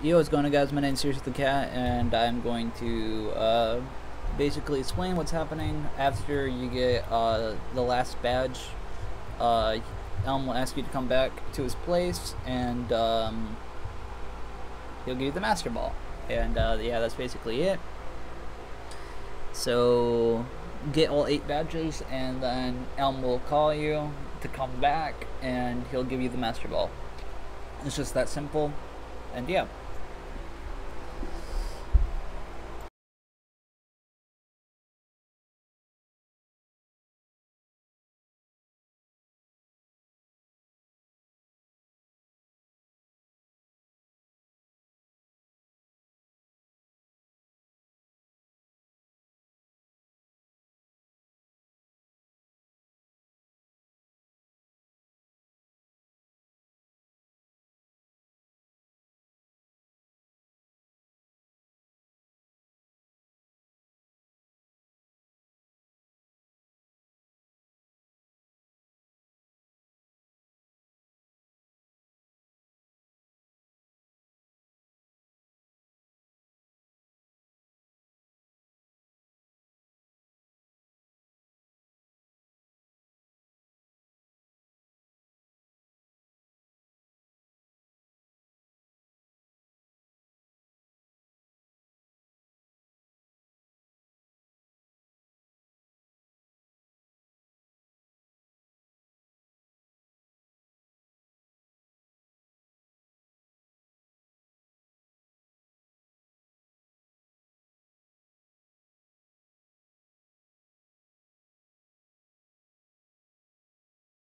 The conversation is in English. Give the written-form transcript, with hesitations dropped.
Yo, what's going on, guys? My name's Seriously the Cat, and I'm going to basically explain what's happening after you get the last badge. Elm will ask you to come back to his place, and he'll give you the Master Ball. And yeah, that's basically it. So get all 8 badges, and then Elm will call you to come back, and he'll give you the Master Ball. It's just that simple, and yeah.